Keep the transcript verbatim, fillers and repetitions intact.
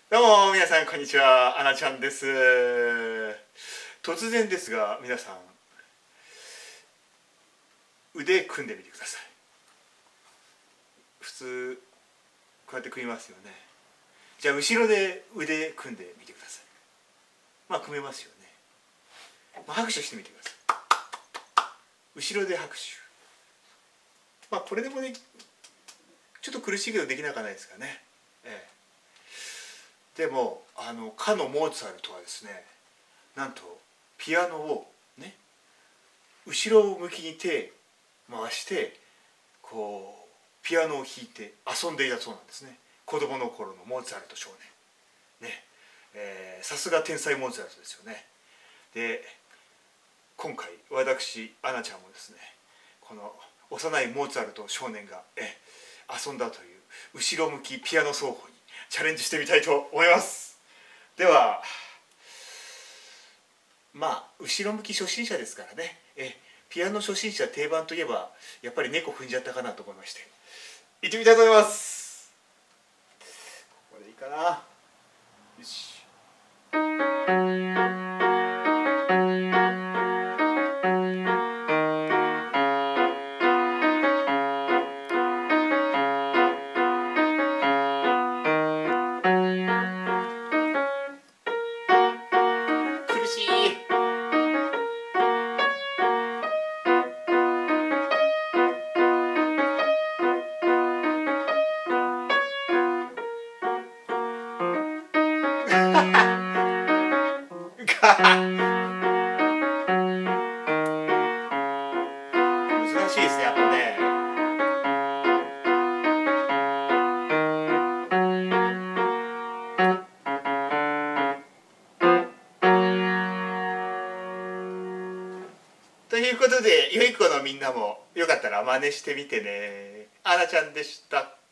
どうも皆さんこんにちは、あなちゃんです。突然ですが皆さん、腕組んでみてください。普通こうやって組みますよね。じゃあ後ろで腕組んでみてください。まあ組めますよね。まあ、拍手してみてください。後ろで拍手。まあこれでもね、ちょっと苦しいけどできなくはないですかね。ええ、でもあのかのモーツァルトはですね、なんとピアノをね、後ろ向きに手回してこうピアノを弾いて遊んでいたそうなんですね。子供の頃のモーツァルト少年ね、えー、さすが天才モーツァルトですよね。で今回私アナちゃんもですね、この幼いモーツァルト少年がえ遊んだという後ろ向きピアノ奏法にチャレンジしてみたいと思います。ではまあ後ろ向き初心者ですからね、えピアノ初心者定番といえばやっぱり猫踏んじゃったかなと思いまして行ってみたいと思います。ここでいいかな。よし。苦しい。難しいですね、やっぱね。ということで、良い子のみんなもよかったら真似してみてね。あなちゃんでした。